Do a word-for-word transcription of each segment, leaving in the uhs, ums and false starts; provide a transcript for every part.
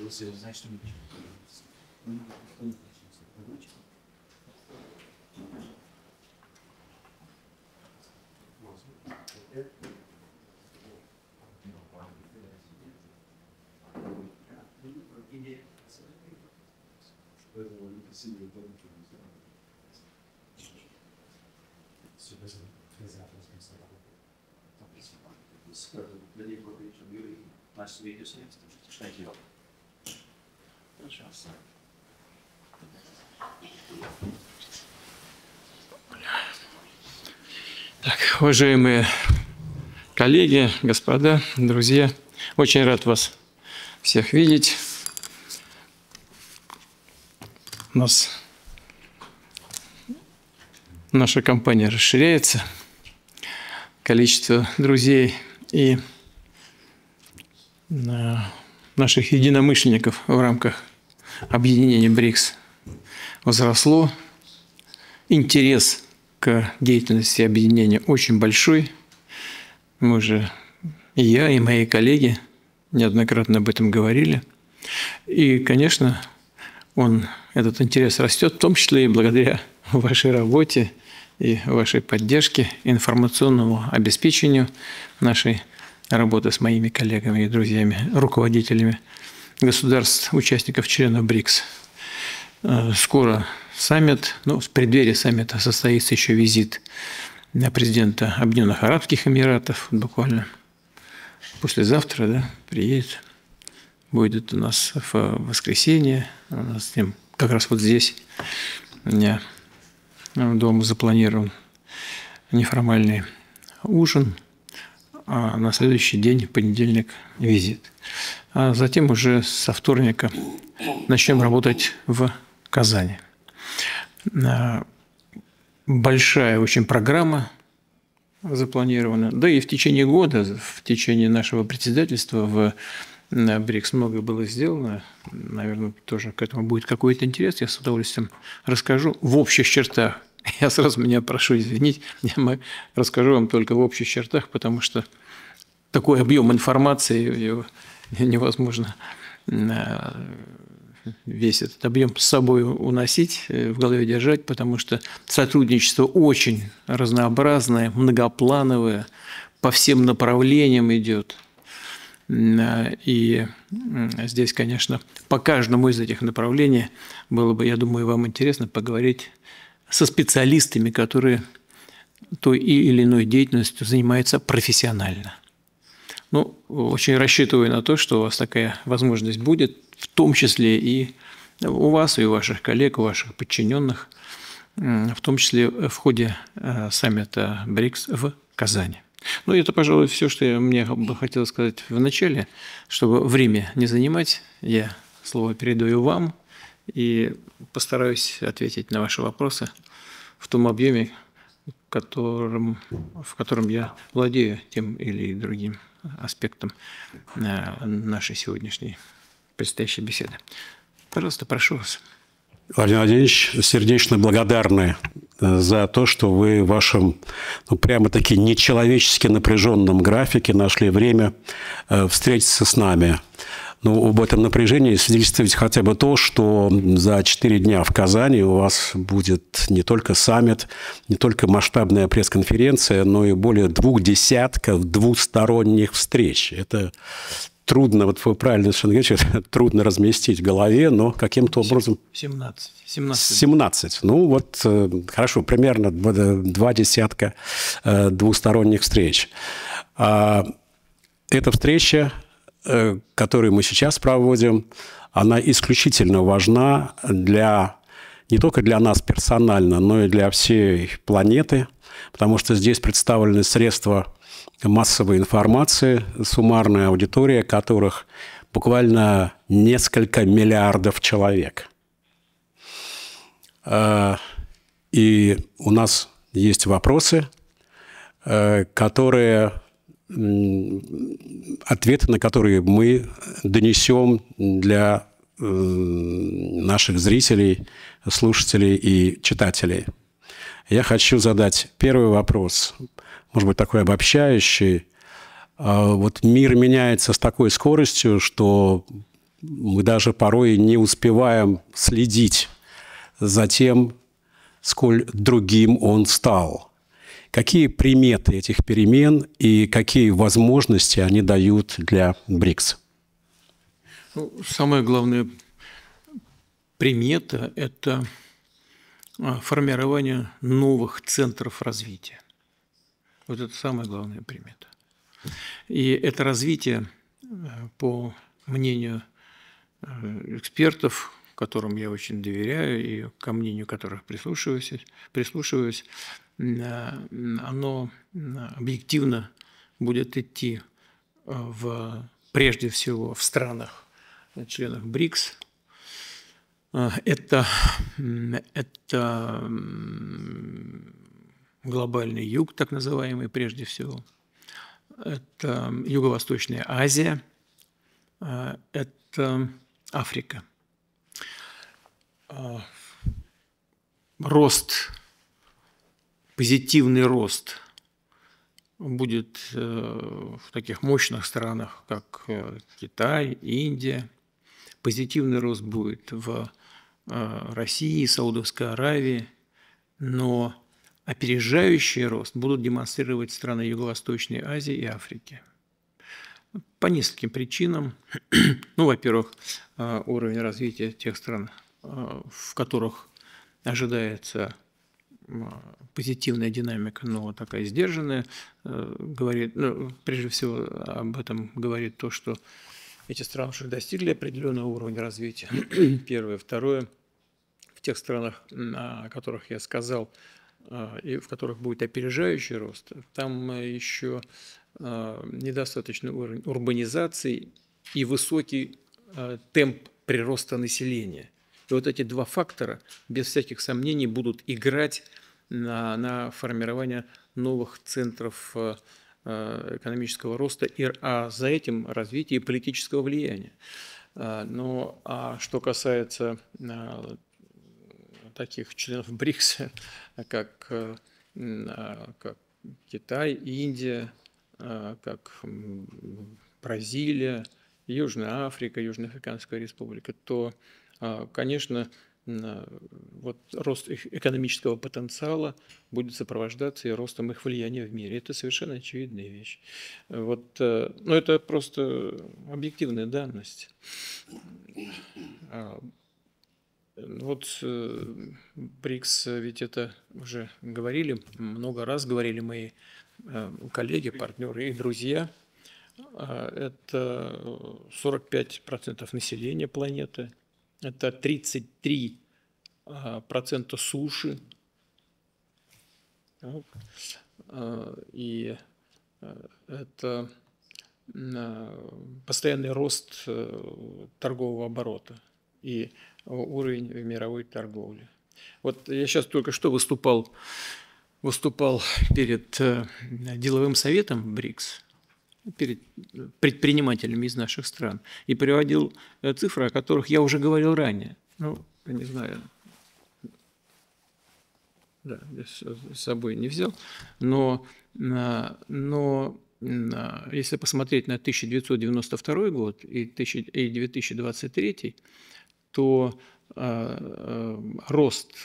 Так, уважаемые коллеги, господа, друзья, очень рад вас всех видеть. У нас наша компания расширяется, количество друзей и наших единомышленников в рамках объединения БРИКС возросло. Интерес к деятельности объединения очень большой. Мы уже, и я, и мои коллеги неоднократно об этом говорили. И, конечно, он, этот интерес растет, в том числе и благодаря вашей работе и вашей поддержке, информационному обеспечению нашей работы с моими коллегами и друзьями, руководителями государств, участников, членов БРИКС. Скоро саммит, ну, в преддверии саммита состоится еще визит президента Объединенных Арабских Эмиратов, буквально послезавтра, да, приедет, будет у нас в воскресенье, у нас с ним как раз вот здесь у меня дома запланирован неформальный ужин, а на следующий день, понедельник, визит. А затем уже со вторника начнем работать в Казани. Большая очень программа запланирована. Да и в течение года, в течение нашего председательства в БРИКС многое было сделано. Наверное, тоже к этому будет какой-то интерес. Я с удовольствием расскажу в общих чертах. Я сразу меня прошу извинить, я расскажу вам только в общих чертах, потому что такой объем информации, его невозможно весь этот объем с собой уносить, в голове держать, потому что сотрудничество очень разнообразное, многоплановое, по всем направлениям идет. И здесь, конечно, по каждому из этих направлений было бы, я думаю, вам интересно поговорить со специалистами, которые той или иной деятельностью занимаются профессионально. Ну, очень рассчитываю на то, что у вас такая возможность будет, в том числе и у вас, и у ваших коллег, у ваших подчиненных, в том числе в ходе саммита БРИКС в Казани. Ну, это, пожалуй, все, что я, мне бы хотелось сказать в начале, чтобы время не занимать. Я слово передаю вам и постараюсь ответить на ваши вопросы в том объеме, которым, в котором я владею тем или другим аспектом нашей сегодняшней предстоящей беседы. Пожалуйста, прошу вас. Владимир Владимирович, сердечно благодарны за то, что вы в вашем, ну, прямо-таки нечеловечески напряженном графике нашли время встретиться с нами. Ну, об этом напряжении свидетельствует хотя бы то, что за четыре дня в Казани у вас будет не только саммит, не только масштабная пресс-конференция, но и более двух десятков двусторонних встреч. Это трудно, вот вы правильно совершенно говорите, трудно разместить в голове, но каким-то образом... семнадцать. семнадцать. семнадцать. Ну, вот, хорошо, примерно два десятка двусторонних встреч. Эта встреча, которую мы сейчас проводим, она исключительно важна для, не только для нас персонально, но и для всей планеты, потому что здесь представлены средства массовой информации, суммарная аудитория которых буквально несколько миллиардов человек. И у нас есть вопросы, которые... ответы на которые мы донесем для наших зрителей, слушателей и читателей. Я хочу задать первый вопрос, может быть, такой обобщающий. Вот мир меняется с такой скоростью, что мы даже порой не успеваем следить за тем, сколь другим он стал. Какие приметы этих перемен и какие возможности они дают для БРИКС? Ну, самая главная примета – это формирование новых центров развития. Вот это самая главная примета. И это развитие, по мнению экспертов, которым я очень доверяю и ко мнению которых прислушиваюсь, прислушиваюсь, оно объективно будет идти в, прежде всего в странах, членах БРИКС. Это, это глобальный юг, так называемый, прежде всего. Это Юго-Восточная Азия, это Африка. Рост, позитивный рост будет в таких мощных странах, как Китай, Индия. Позитивный рост будет в России, Саудовской Аравии, но опережающий рост будут демонстрировать страны Юго-Восточной Азии и Африки. По нескольким причинам. Ну, во-первых, уровень развития тех стран, в которых ожидается позитивная динамика, но такая сдержанная, говорит, ну, прежде всего об этом говорит то, что эти страны уже достигли определенного уровня развития. Первое. Второе. В тех странах, о которых я сказал, и в которых будет опережающий рост, там еще недостаточный уровень урбанизации и высокий темп прироста населения. И вот эти два фактора, без всяких сомнений, будут играть на, на формирование новых центров экономического роста, а за этим развитие политического влияния. Но а что касается таких членов БРИКС, как, как Китай, Индия, как Бразилия, Южная Африка, Южноафриканская республика, то, конечно, вот рост их экономического потенциала будет сопровождаться и ростом их влияния в мире. Это совершенно очевидная вещь. Вот, ну, это просто объективная данность. Вот БРИКС, ведь это уже говорили, много раз говорили мои коллеги, партнеры и друзья. Это сорок пять процентов населения планеты. Это тридцать три процента суши. И это постоянный рост торгового оборота и уровень мировой торговли. Вот я сейчас только что выступал, выступал перед деловым советом БРИКС, перед предпринимателями из наших стран, и приводил цифры, о которых я уже говорил ранее. Ну, я не знаю, да, я с собой не взял, но, но если посмотреть на тысяча девятьсот девяносто второй год и две тысячи двадцать третий, то рост,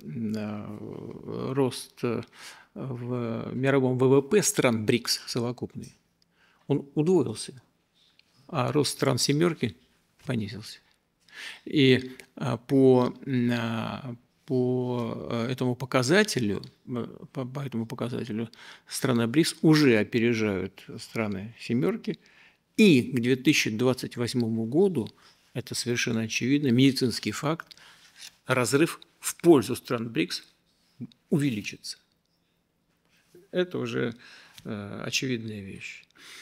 рост в мировом ВВП стран БРИКС совокупный, он удвоился, а рост стран семерки понизился. И по, по этому показателю, по, по этому показателю страны БРИКС уже опережают страны семерки, и к две тысячи двадцать восьмому году, это совершенно очевидно, медицинский факт, разрыв в пользу стран БРИКС увеличится. Это уже очевидная вещь.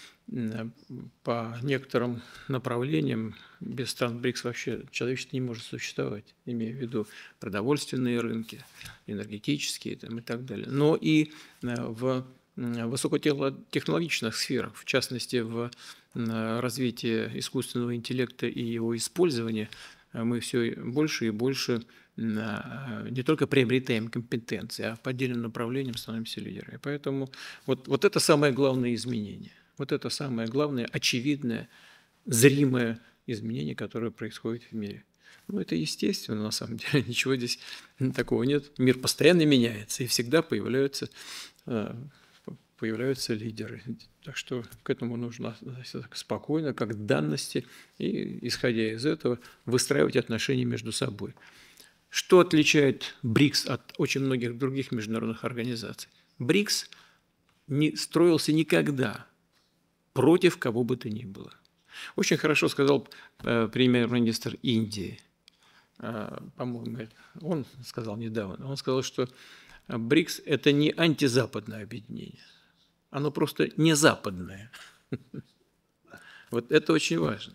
По некоторым направлениям без стран БРИКС вообще человечество не может существовать, имея в виду продовольственные рынки, энергетические там, и так далее. Но и в высокотехнологичных сферах, в частности, в развитии искусственного интеллекта и его использования, мы все больше и больше не только приобретаем компетенции, а по отдельным направлениям становимся лидерами. Поэтому вот, вот это самое главное изменение. Вот это самое главное, очевидное, зримое изменений, которые происходят в мире. Ну, это естественно, на самом деле, ничего здесь такого нет. Мир постоянно меняется, и всегда появляются, появляются лидеры. Так что к этому нужно относиться спокойно, как к данности, и, исходя из этого, выстраивать отношения между собой. Что отличает БРИКС от очень многих других международных организаций? БРИКС не строился никогда против кого бы то ни было. Очень хорошо сказал э, премьер-министр Индии, э, по-моему, он сказал недавно, он сказал, что БРИКС – это не антизападное объединение, оно просто не западное. Вот это очень важно.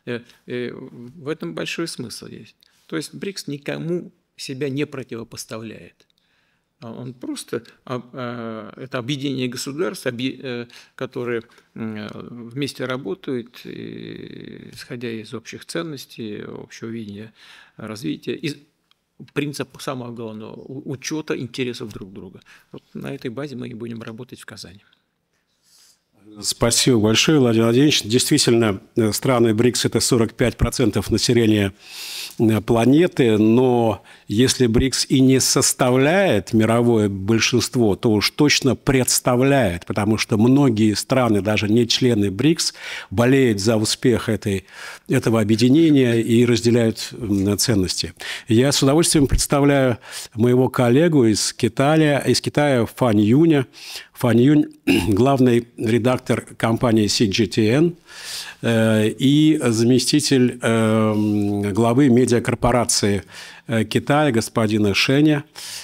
В этом большой смысл есть. То есть БРИКС никому себя не противопоставляет. Он просто это объединение государств, которые вместе работают, исходя из общих ценностей, общего видения развития, из принципа самого главного учета интересов друг друга. Вот на этой базе мы и будем работать в Казани. Спасибо большое, Владимир Владимирович. Действительно, страны БРИКС – это сорок пять процентов населения планеты, но если БРИКС и не составляет мировое большинство, то уж точно представляет, потому что многие страны, даже не члены БРИКС, болеют за успех этой, этого объединения и разделяют ценности. Я с удовольствием представляю моего коллегу из Китая, из Китая Фань Юня. Фань Юнь – главный редактор компании Си Джи Ти Эн и заместитель главы медиакорпорации Китая господина Шеня.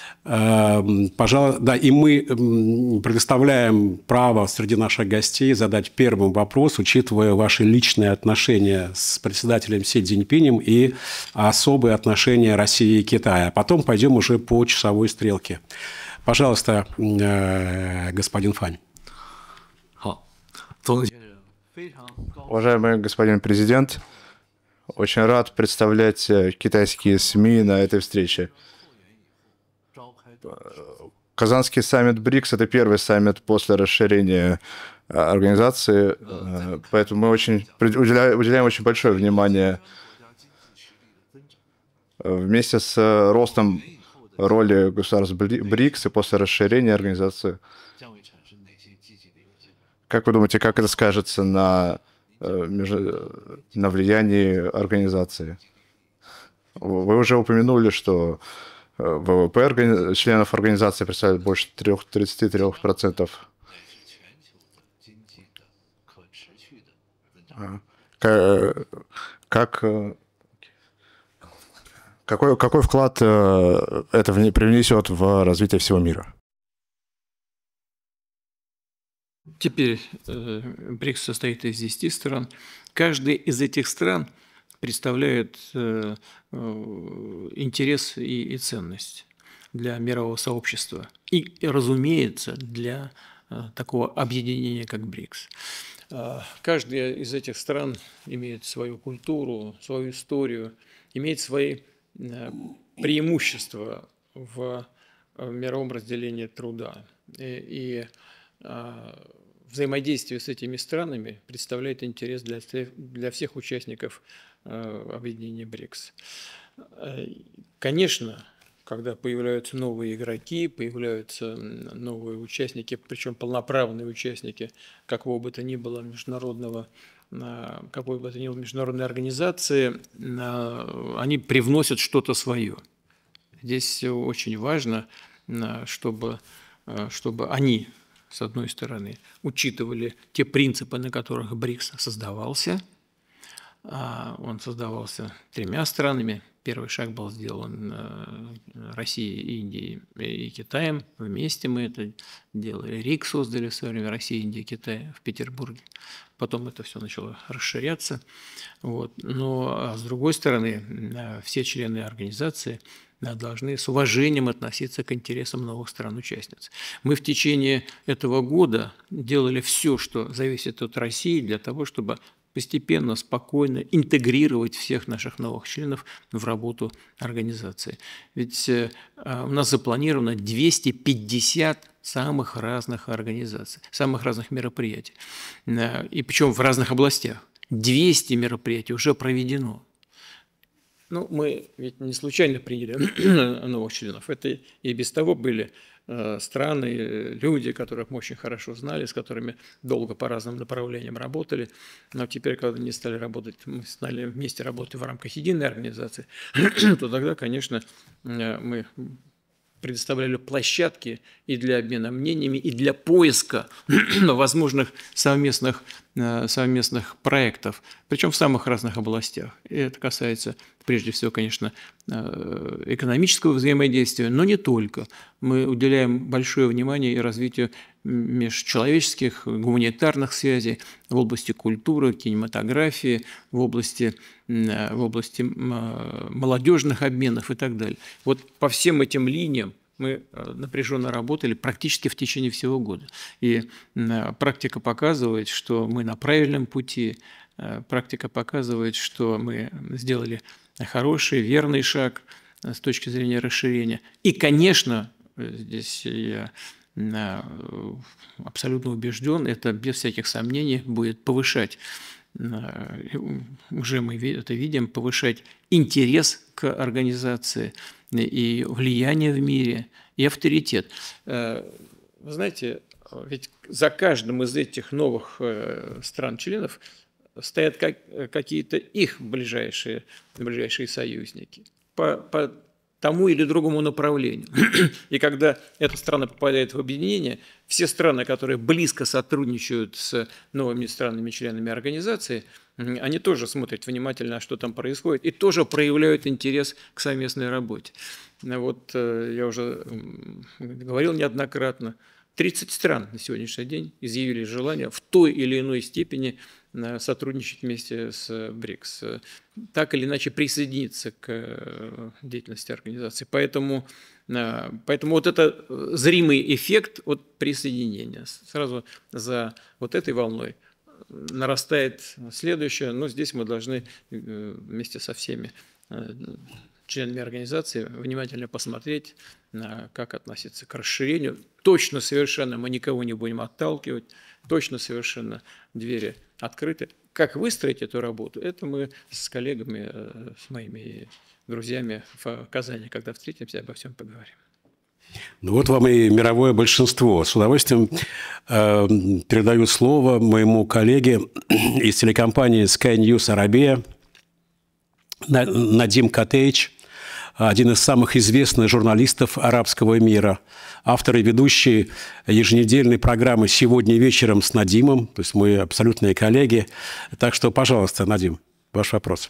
Пожалуй, да, и мы предоставляем право среди наших гостей задать первый вопрос, учитывая ваши личные отношения с председателем Си Цзиньпинем и особые отношения России и Китая. Потом пойдем уже по часовой стрелке. Пожалуйста, господин Фань. Уважаемый господин президент, очень рад представлять китайские СМИ на этой встрече. Казанский саммит БРИКС – это первый саммит после расширения организации, поэтому мы очень уделяем, уделяем очень большое внимание вместе с ростом роли государств БРИКС и после расширения организации. Как вы думаете, как это скажется на, на влиянии организации? Вы уже упомянули, что ВВП членов организации представляет больше тридцати трёх процентов. Как, как, какой, какой вклад это привнесет в развитие всего мира? Теперь БРИКС состоит из десяти стран. Каждая из этих стран представляет интерес и, и ценность для мирового сообщества и, разумеется, для такого объединения, как БРИКС. Каждая из этих стран имеет свою культуру, свою историю, имеет свои преимущества в мировом разделении труда. И, и взаимодействие с этими странами представляет интерес для, для всех участников объединения БРИКС. Конечно, когда появляются новые игроки, появляются новые участники, причем полноправные участники какого бы то ни было международного, какой бы то ни было международной организации, они привносят что-то свое. Здесь очень важно, чтобы, чтобы они, с одной стороны, учитывали те принципы, на которых БРИКС создавался. Он создавался тремя странами. Первый шаг был сделан Россией, Индией и Китаем. Вместе мы это делали. РИК создали в свое время, Россия, Индия, Китай в Петербурге. Потом это все начало расширяться. Вот. Но а с другой стороны, все члены организации должны с уважением относиться к интересам новых стран-участниц. Мы в течение этого года делали все, что зависит от России, для того, чтобы постепенно, спокойно интегрировать всех наших новых членов в работу организации. Ведь у нас запланировано двести пятьдесят самых разных организаций, самых разных мероприятий, и причем в разных областях. двести мероприятий уже проведено. Ну, мы ведь не случайно приняли новых членов. Это и без того были страны, люди, которых мы очень хорошо знали, с которыми долго по разным направлениям работали. Но теперь, когда они стали работать, мы стали вместе работать в рамках единой организации, то тогда, конечно, мы предоставляли площадки и для обмена мнениями, и для поиска возможных совместных, совместных проектов, причем в самых разных областях. И это касается, прежде всего, конечно, экономического взаимодействия, но не только. Мы уделяем большое внимание и развитию межчеловеческих, гуманитарных связей в области культуры, кинематографии, в области, в области молодежных обменов и так далее. Вот по всем этим линиям мы напряженно работали практически в течение всего года. И практика показывает, что мы на правильном пути, практика показывает, что мы сделали хороший, верный шаг с точки зрения расширения. И, конечно, здесь я абсолютно убежден, это без всяких сомнений будет повышать, уже мы это видим, повышать интерес к организации и влияние в мире, и авторитет. Вы знаете, ведь за каждым из этих новых стран-членов стоят какие-то их ближайшие, ближайшие союзники по, по тому или другому направлению. И когда эта страна попадает в объединение, все страны, которые близко сотрудничают с новыми странами-членами организации, они тоже смотрят внимательно, что там происходит, и тоже проявляют интерес к совместной работе. Вот я уже говорил неоднократно, тридцать стран на сегодняшний день изъявили желание в той или иной степени сотрудничать вместе с БРИКС, так или иначе присоединиться к деятельности организации. Поэтому, поэтому вот это зримый эффект от присоединения. Сразу за вот этой волной нарастает следующее, но здесь мы должны вместе со всеми членами организации внимательно посмотреть, как относиться к расширению. Точно совершенно мы никого не будем отталкивать, точно совершенно двери открыты. Как выстроить эту работу, это мы с коллегами, с моими друзьями в Казани, когда встретимся, обо всем поговорим. Ну вот вам и мировое большинство. С удовольствием э, передаю слово моему коллеге из телекомпании Sky News Arabia, Надим Котеич, один из самых известных журналистов арабского мира, автор и ведущий еженедельной программы «Сегодня вечером» с Надимом, то есть мы абсолютные коллеги. Так что, пожалуйста, Надим, ваш вопрос.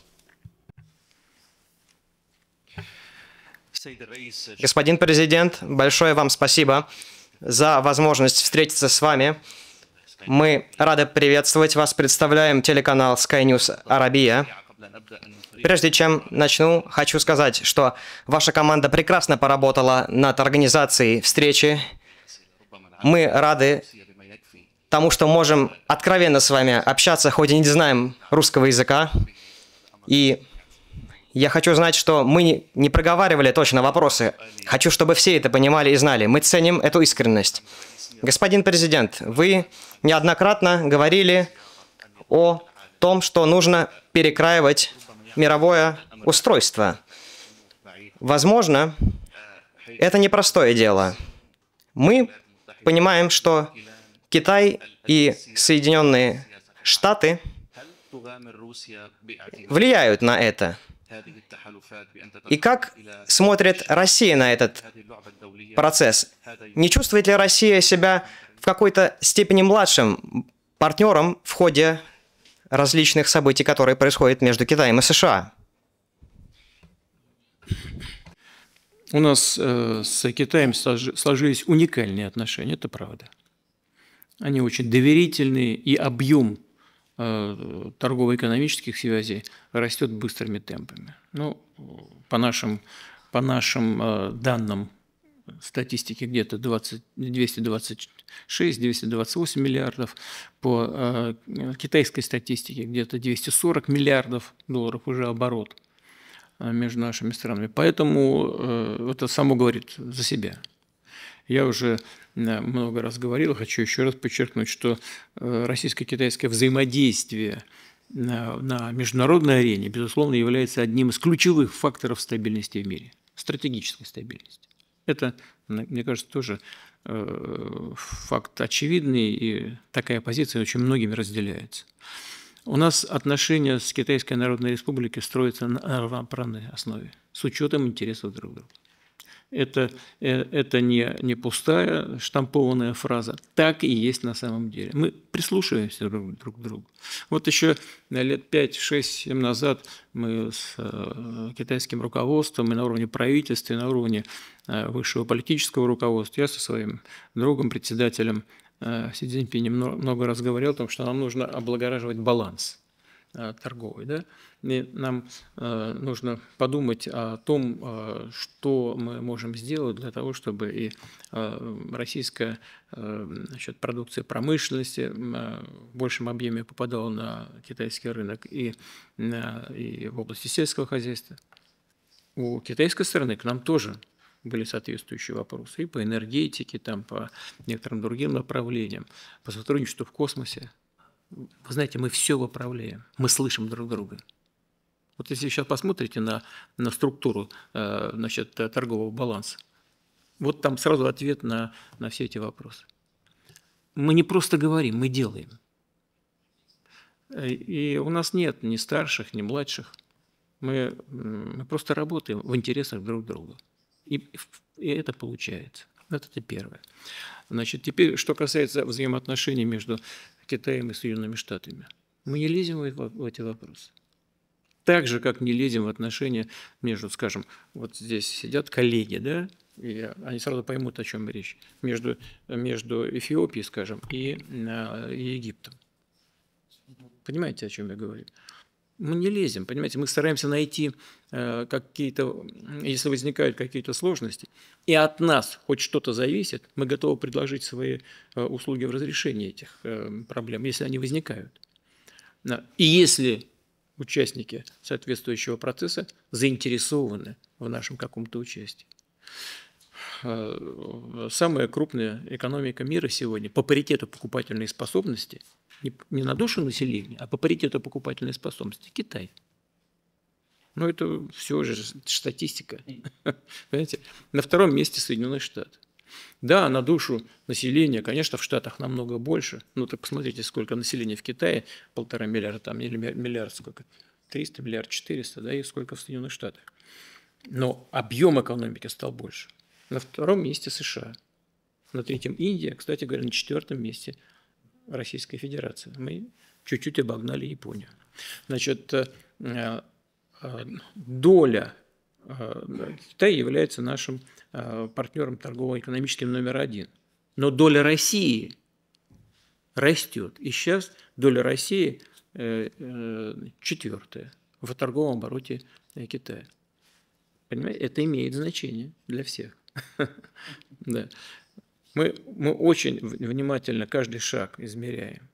Господин президент, большое вам спасибо за возможность встретиться с вами. Мы рады приветствовать вас, представляем телеканал Sky News Arabia. Прежде чем начну, хочу сказать, что ваша команда прекрасно поработала над организацией встречи. Мы рады тому, что можем откровенно с вами общаться, хоть и не знаем русского языка. И я хочу знать, что мы не проговаривали точно вопросы. Хочу, чтобы все это понимали и знали. Мы ценим эту искренность. Господин президент, вы неоднократно говорили о том, что нужно перекраивать мировое устройство. Возможно, это непростое дело. Мы понимаем, что Китай и Соединенные Штаты влияют на это. И как смотрит Россия на этот процесс? Не чувствует ли Россия себя в какой-то степени младшим партнером в ходе различных событий, которые происходят между Китаем и США? У нас э, с Китаем сложились уникальные отношения, это правда. Они очень доверительные, и объем э, торгово-экономических связей растет быстрыми темпами. Ну, по нашим, по нашим э, данным статистики где-то двести двадцать шесть — двести двадцать восемь миллиардов, по э, китайской статистике где-то двести сорок миллиардов долларов уже оборот э, между нашими странами. Поэтому э, это само говорит за себя. Я уже э, много раз говорил, хочу еще раз подчеркнуть, что э, российско-китайское взаимодействие на, на международной арене, безусловно, является одним из ключевых факторов стабильности в мире, стратегической стабильности. Это, мне кажется, тоже факт очевидный, и такая позиция очень многими разделяется. У нас отношения с Китайской Народной Республикой строятся на равноправной основе, с учетом интересов друг друга. Это, это не, не пустая штампованная фраза, так и есть на самом деле. Мы прислушиваемся друг, друг к другу. Вот еще лет пять, шесть, семь назад мы с китайским руководством и на уровне правительства, и на уровне высшего политического руководства, я со своим другом, председателем Си Цзиньпинем много раз говорил о том, что нам нужно облагораживать баланс торговый. Да? И нам э, нужно подумать о том, э, что мы можем сделать для того, чтобы и э, российская э, значит, продукция промышленности э, в большем объеме попадала на китайский рынок и, э, и в области сельского хозяйства. У китайской стороны к нам тоже были соответствующие вопросы и по энергетике, там, по некоторым другим направлениям, по сотрудничеству в космосе. Вы знаете, мы все управляем, мы слышим друг друга. Вот если сейчас посмотрите на, на структуру э, значит, торгового баланса, вот там сразу ответ на, на все эти вопросы. Мы не просто говорим, мы делаем. И у нас нет ни старших, ни младших. Мы, мы просто работаем в интересах друг друга. И, и это получается. Вот это первое. Значит, теперь, что касается взаимоотношений между Китаем и Соединенными Штатами. Мы не лезем в, в эти вопросы. Так же, как не лезем в отношения между, скажем, вот здесь сидят коллеги, да, и они сразу поймут, о чем речь, между, между Эфиопией, скажем, и, и Египтом. Понимаете, о чем я говорю? Мы не лезем, понимаете, мы стараемся найти э, какие-то, если возникают какие-то сложности, и от нас хоть что-то зависит, мы готовы предложить свои э, услуги в разрешении этих э, проблем, если они возникают. И если участники соответствующего процесса заинтересованы в нашем каком-то участии. Самая крупная экономика мира сегодня по паритету покупательной способности, не на душу населения, а по паритету покупательной способности – Китай. Ну, это все же статистика. Понимаете? На втором месте Соединенные Штаты. Да, на душу населения, конечно, в Штатах намного больше. Ну, так посмотрите, сколько населения в Китае, полтора миллиарда там, или миллиард сколько, триста, миллиард четыреста, да, и сколько в Соединенных Штатах. Но объем экономики стал больше. На втором месте США. На третьем Индия, кстати говоря, на четвертом месте Российская Федерация. Мы чуть-чуть обогнали Японию. Значит, доля Китая является нашим партнером торгово-экономическим номер один. Но доля России растет. И сейчас доля России четвертая в торговом обороте Китая. Понимаете? Это имеет значение для всех. Да. Мы, мы очень внимательно каждый шаг измеряем.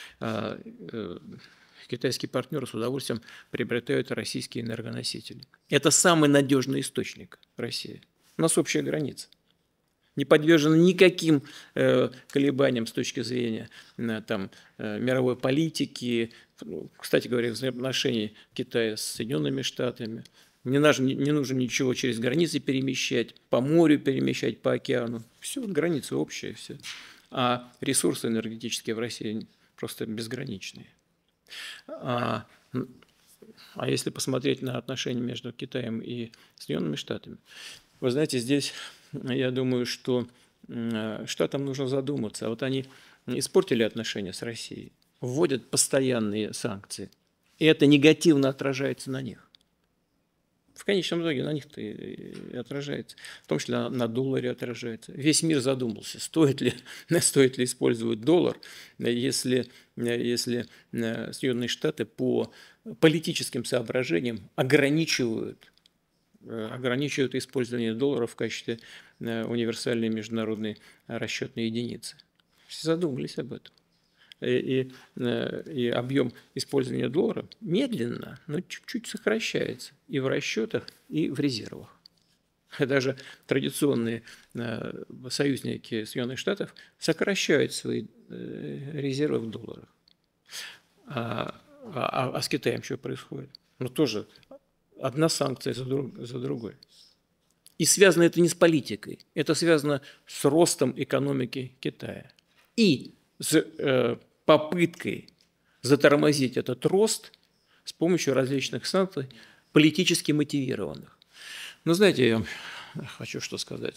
Китайские партнеры с удовольствием приобретают российские энергоносители. Это самый надежный источник России. У нас общая граница. Не подвержена никаким э, колебаниям с точки зрения э, там, э, мировой политики, кстати говоря, взаимоотношений Китая с Соединенными Штатами. Не нужно, не нужно ничего через границы перемещать, по морю перемещать, по океану. Все, границы общие, все. А ресурсы энергетические в России просто безграничные. А, а если посмотреть на отношения между Китаем и Соединенными Штатами, вы знаете, здесь я думаю, что Штатам нужно задуматься. А вот они испортили отношения с Россией, вводят постоянные санкции, и это негативно отражается на них. В конечном итоге на них-то и отражается, в том числе на, на долларе отражается. Весь мир задумался, стоит ли, стоит ли использовать доллар, если, если Соединенные Штаты по политическим соображениям ограничивают, ограничивают использование доллара в качестве универсальной международной расчетной единицы. Все задумались об этом. И, и, и объем использования доллара медленно, но чуть-чуть сокращается и в расчетах, и в резервах. Даже традиционные союзники Соединенных Штатов сокращают свои резервы в долларах. А А, а с Китаем что происходит? Ну, тоже одна санкция за, друг, за другой. И связано это не с политикой, это связано с ростом экономики Китая. И с э, попыткой затормозить этот рост с помощью различных санкций, политически мотивированных. Но знаете, я вам хочу что сказать.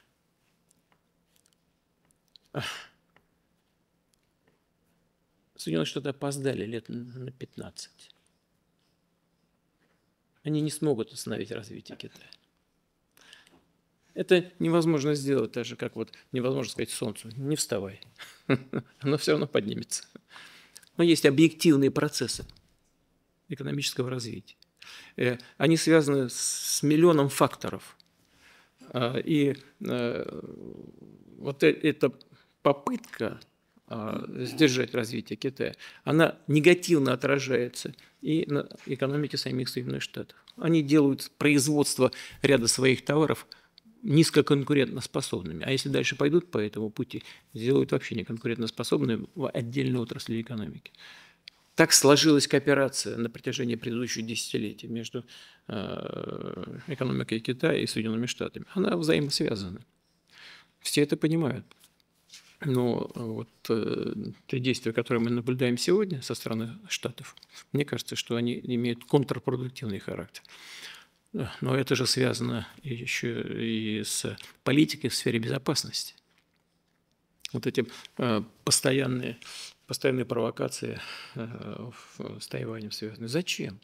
Соединенные Штаты опоздали лет на пятнадцать. Они не смогут остановить развитие Китая. Это невозможно сделать, так же, как вот невозможно сказать Солнцу, не вставай. Оно все равно поднимется. Но есть объективные процессы экономического развития. Они связаны с миллионом факторов. И вот эта попытка сдержать развитие Китая, она негативно отражается и на экономике самих Соединенных Штатов. Они делают производство ряда своих товаров низкоконкурентоспособными. А если дальше пойдут по этому пути, сделают вообще неконкурентоспособными в отдельной отрасли экономики. Так сложилась кооперация на протяжении предыдущих десятилетий между экономикой Китая и Соединенными Штатами. Она взаимосвязана. Все это понимают. Но вот э, те действия, которые мы наблюдаем сегодня со стороны Штатов, мне кажется, что они имеют контрпродуктивный характер. Но это же связано еще и с политикой в сфере безопасности. Вот эти э, постоянные, постоянные провокации э, с Тайванем связаны. Зачем?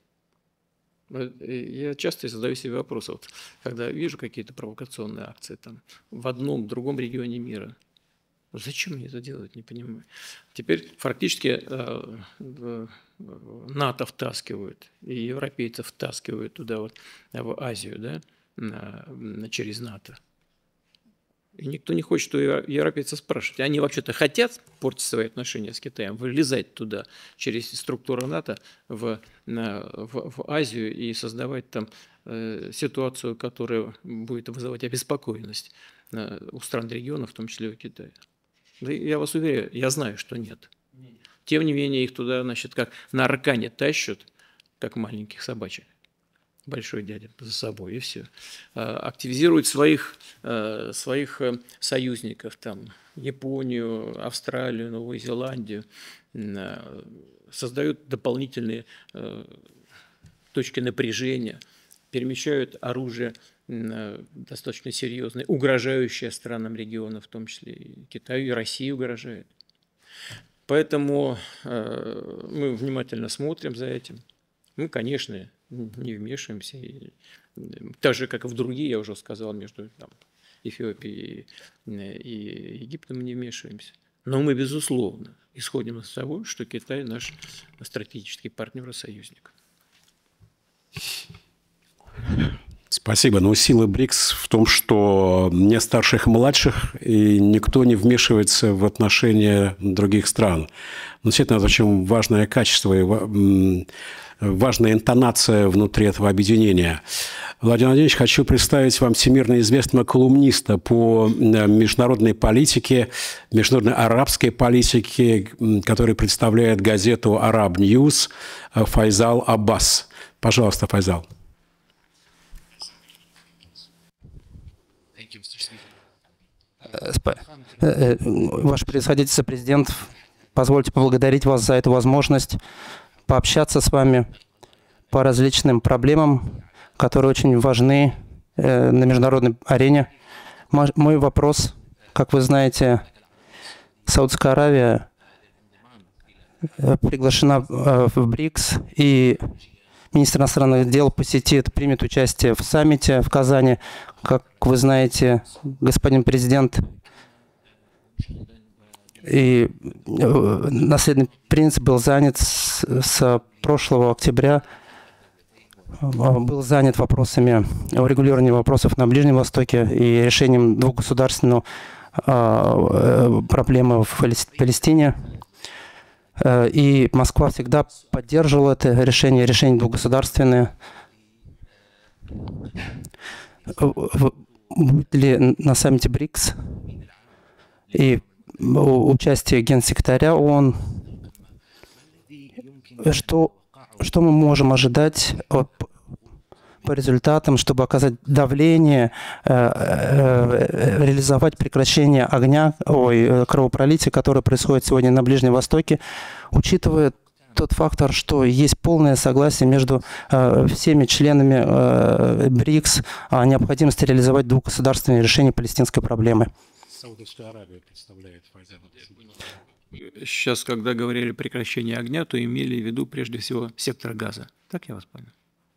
Я часто задаю себе вопрос, вот, когда вижу какие-то провокационные акции там, в одном, в другом регионе мира. Зачем мне это делать, не понимаю. Теперь фактически э, НАТО втаскивают, и европейцев втаскивают туда, вот, в Азию, да, на, через НАТО. И никто не хочет у европейцев спрашивать. Они вообще-то хотят портить свои отношения с Китаем, вылезать туда через структуру НАТО в, в, в Азию и создавать там э, ситуацию, которая будет вызывать обеспокоенность э, у стран региона, в том числе и у Китая. Да я вас уверяю, я знаю, что нет. Тем не менее, их туда, значит, как на аркане тащат, как маленьких собачек. Большой дядя за собой, и все. Активизируют своих, своих союзников, там, Японию, Австралию, Новую Зеландию, создают дополнительные точки напряжения, перемещают оружие достаточно серьезное, угрожающее странам региона, в том числе и Китаю, и России угрожает. Поэтому э, мы внимательно смотрим за этим. Мы, конечно, не вмешиваемся, и, так же, как и в другие, я уже сказал, между там, Эфиопией и, и Египтом мы не вмешиваемся. Но мы, безусловно, исходим из того, что Китай наш стратегический партнер и союзник. Спасибо. Но сила БРИКС в том, что нет старших и младших, и никто не вмешивается в отношения других стран. Но действительно, это очень важное качество и важная интонация внутри этого объединения. Владимир Владимирович, хочу представить вам всемирно известного колумниста по международной политике, международной арабской политике, который представляет газету «Араб Ньюс», Файзал Аббас. Пожалуйста, Файзал. Ваше превосходительство, президент, позвольте поблагодарить вас за эту возможность пообщаться с вами по различным проблемам, которые очень важны на международной арене. Мой вопрос, как вы знаете, Саудовская Аравия приглашена в БРИКС, и министр иностранных дел посетит, примет участие в саммите в Казани. Как вы знаете, господин президент, и наследный принц был занят с, с прошлого октября, был занят вопросами урегулирования вопросов на Ближнем Востоке и решением двухгосударственной проблемы в Палестине. И Москва всегда поддерживала это решение, решение двухгосударственное. Будет ли на саммите БРИКС и участие генсекретаря ООН что, что мы можем ожидать от, по результатам, чтобы оказать давление, э, э, реализовать прекращение огня, ой, кровопролития, которое происходит сегодня на Ближнем Востоке, учитывая тот фактор, что есть полное согласие между э, всеми членами э, БРИКС о необходимости реализовать двухгосударственное решение палестинской проблемы. Саудовская Аравия представляет Файзан. Сейчас, когда говорили прекращение огня, то имели в виду прежде всего сектор Газа. Так я вас понял?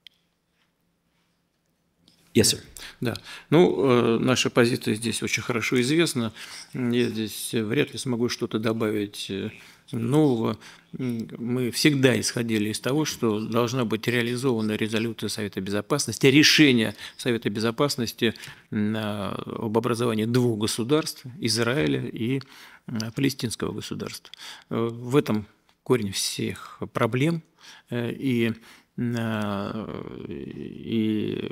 Yes, sir. Да. Ну, э, наша позиция здесь очень хорошо известна. Я здесь вряд ли смогу что-то добавить нового. Мы всегда исходили из того, что должна быть реализована резолюция Совета Безопасности, решение Совета Безопасности об образовании двух государств, Израиля и палестинского государства. В этом корень всех проблем. И И,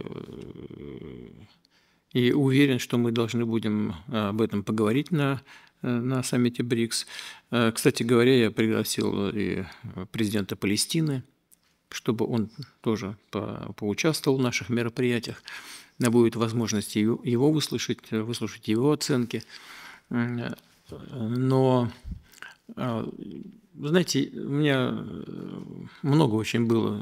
и уверен, что мы должны будем об этом поговорить на, на саммите БРИКС. Кстати говоря, я пригласил и президента Палестины, чтобы он тоже по, поучаствовал в наших мероприятиях. Будет возможность его, его выслушать, выслушать его оценки. Но, знаете, у меня много очень было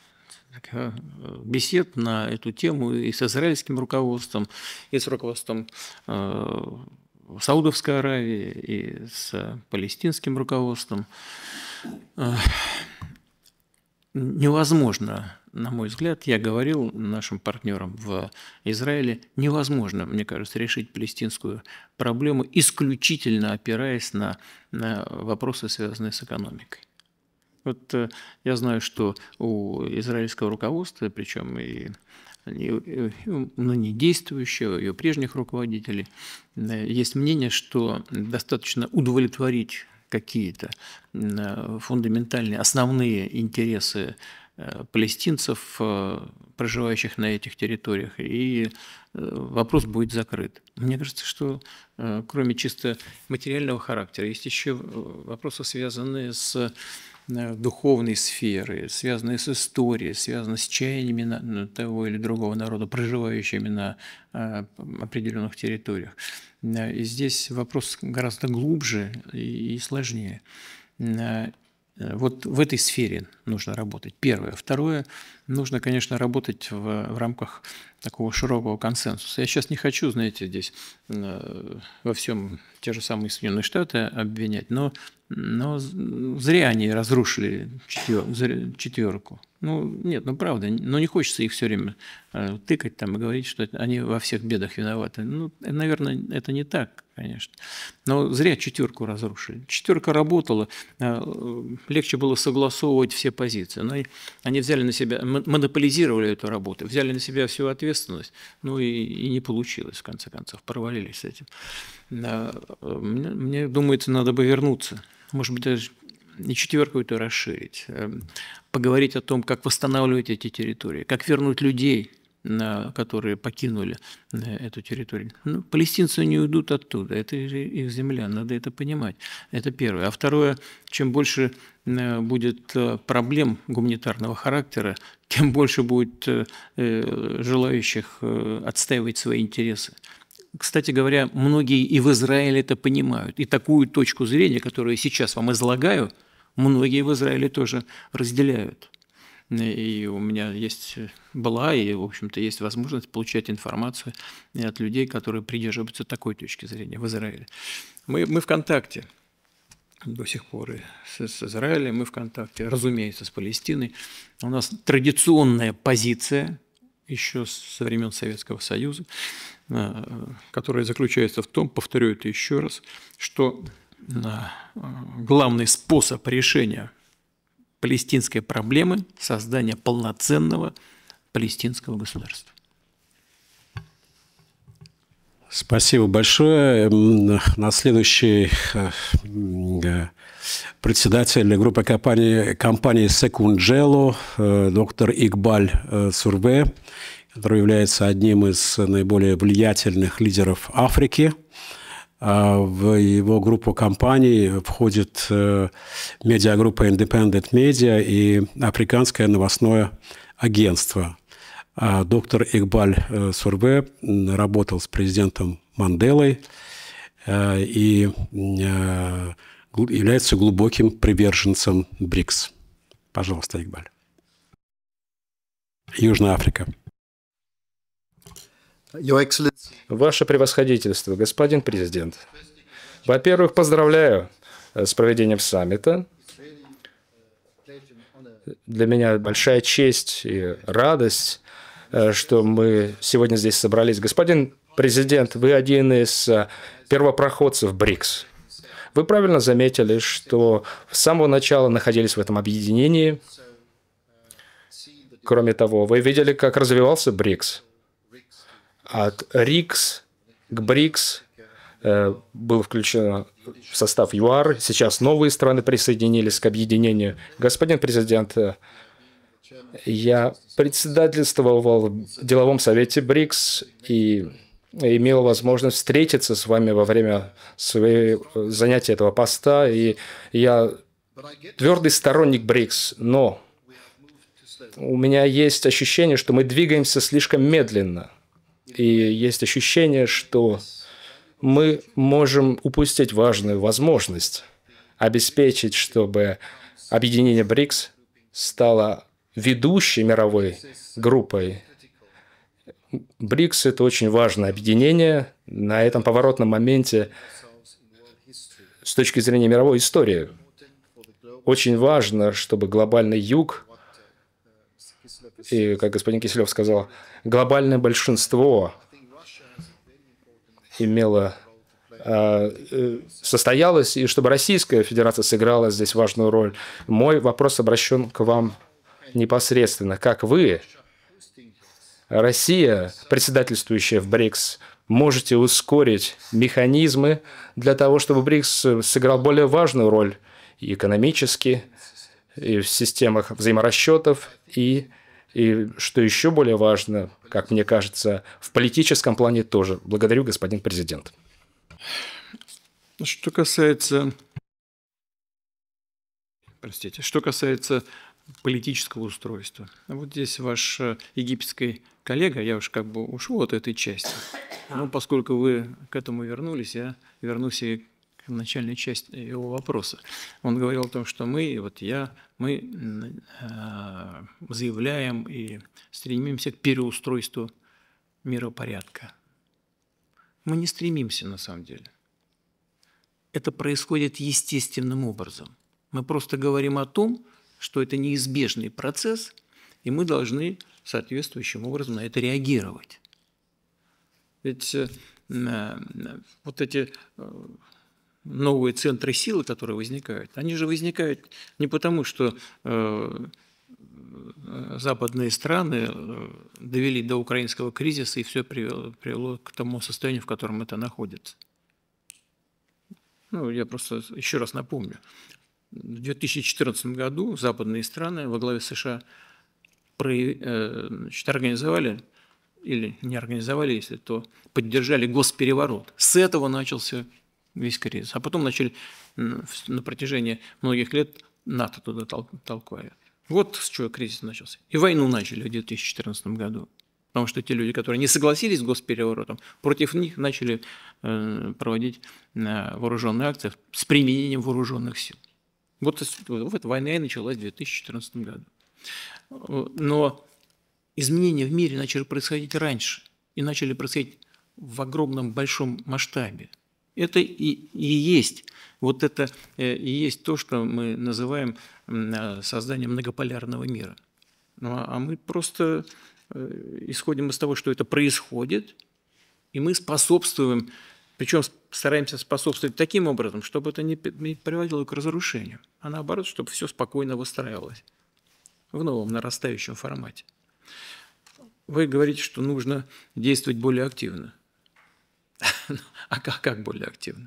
бесед на эту тему и с израильским руководством, и с руководством э, Саудовской Аравии, и с палестинским руководством. Э, невозможно, на мой взгляд, я говорил нашим партнерам в Израиле, невозможно, мне кажется, решить палестинскую проблему, исключительно опираясь на, на вопросы, связанные с экономикой. Вот э, я знаю, что у израильского руководства, причем и, и, и ныне действующего, и у прежних руководителей, э, есть мнение, что достаточно удовлетворить какие-то э, фундаментальные, основные интересы э, палестинцев, э, проживающих на этих территориях, и э, вопрос будет закрыт. Мне кажется, что э, кроме чисто материального характера, есть еще вопросы, связанные с духовной сферы, связанные с историей, связанные с чаяниями того или другого народа, проживающими на определенных территориях. И здесь вопрос гораздо глубже и сложнее. Вот в этой сфере нужно работать. Первое. Второе. Нужно, конечно, работать в, в рамках такого широкого консенсуса. Я сейчас не хочу, знаете, здесь во всем те же самые Соединенные Штаты обвинять, но, но зря они разрушили четвер, четверку. Ну, нет, ну правда, но не хочется их все время тыкать там и говорить, что они во всех бедах виноваты. Ну, наверное, это не так, конечно. Но зря четверку разрушили. Четверка работала, легче было согласовывать все позиции. Но они взяли на себя, монополизировали эту работу, взяли на себя всю ответственность, ну и, и не получилось, в конце концов, провалились с этим. Мне, мне думается, надо бы вернуться, может быть, даже не четверку это расширить, поговорить о том, как восстанавливать эти территории, как вернуть людей, которые покинули эту территорию. Ну, палестинцы не уйдут оттуда, это их земля, надо это понимать. Это первое. А второе, чем больше будет проблем гуманитарного характера, тем больше будет желающих отстаивать свои интересы. Кстати говоря, многие и в Израиле это понимают. И такую точку зрения, которую я сейчас вам излагаю, многие в Израиле тоже разделяют. И у меня есть, была и, в общем-то, есть возможность получать информацию от людей, которые придерживаются такой точки зрения в Израиле. Мы, мы в контакте до сих пор и с, с Израилем, мы в контакте, разумеется, с Палестиной. У нас традиционная позиция еще со времен Советского Союза, которая заключается в том, повторю это еще раз, что главный способ решения палестинской проблемы – создание полноценного палестинского государства. Спасибо большое. На следующий председатель группы компании, компании Секунджело, доктор Игбаль Сурве, который является одним из наиболее влиятельных лидеров Африки. В его группу компаний входит медиагруппа Independent Media и африканское новостное агентство. Доктор Игбаль Сурбе работал с президентом Манделой и является глубоким приверженцем БРИКС. Пожалуйста, Игбаль. Южная Африка. Ваше превосходительство, господин президент. Во-первых, поздравляю с проведением саммита. Для меня большая честь и радость, что мы сегодня здесь собрались. Господин президент, вы один из первопроходцев БРИКС. Вы правильно заметили, что с самого начала находились в этом объединении. Кроме того, вы видели, как развивался БРИКС. От РИКС к БРИКС э, был включен в состав ЮАР. Сейчас новые страны присоединились к объединению. Господин президент, я председательствовал в деловом совете БРИКС и имел возможность встретиться с вами во время своего занятия этого поста. И я твердый сторонник БРИКС, но у меня есть ощущение, что мы двигаемся слишком медленно. И есть ощущение, что мы можем упустить важную возможность обеспечить, чтобы объединение БРИКС стало ведущей мировой группой. БРИКС – это очень важное объединение на этом поворотном моменте с точки зрения мировой истории. Очень важно, чтобы глобальный юг, и, как господин Киселев сказал, глобальное большинство имело, состоялось, и чтобы Российская Федерация сыграла здесь важную роль. Мой вопрос обращен к вам непосредственно. Как вы, Россия, председательствующая в БРИКС, можете ускорить механизмы для того, чтобы БРИКС сыграл более важную роль и экономически, и в системах взаиморасчетов, и И, что еще более важно, как мне кажется, в политическом плане тоже. Благодарю, господин президент. Что касается, простите, что касается политического устройства. Вот здесь ваш египетский коллега, я уж как бы ушел от этой части, но поскольку вы к этому вернулись, я вернусь и к начальной части его вопроса. Он говорил о том, что мы, вот я, мы э, заявляем и стремимся к переустройству миропорядка. Мы не стремимся на самом деле. Это происходит естественным образом. Мы просто говорим о том, что это неизбежный процесс, и мы должны соответствующим образом на это реагировать. Ведь э, э, вот эти э, новые центры силы, которые возникают, они же возникают не потому, что э, западные страны довели до украинского кризиса, и все привело, привело к тому состоянию, в котором это находится. Ну, я просто еще раз напомню. В две тысячи четырнадцатом году западные страны во главе США значит, организовали, или не организовали, если то, поддержали госпереворот. С этого начался весь кризис. А потом начали на протяжении многих лет НАТО туда толкают. Вот с чего кризис начался. И войну начали в две тысячи четырнадцатом году. Потому что те люди, которые не согласились с госпереворотом, против них начали проводить вооруженные акции с применением вооруженных сил. Вот, вот война и началась в две тысячи четырнадцатом году. Но изменения в мире начали происходить раньше. И начали происходить в огромном большом масштабе. Это и, и есть, вот это и есть то, что мы называем созданием многополярного мира. Ну, а мы просто исходим из того, что это происходит, и мы способствуем, причем стараемся способствовать таким образом, чтобы это не приводило к разрушению, а наоборот, чтобы все спокойно выстраивалось в новом нарастающем формате. Вы говорите, что нужно действовать более активно. А как, как более активно?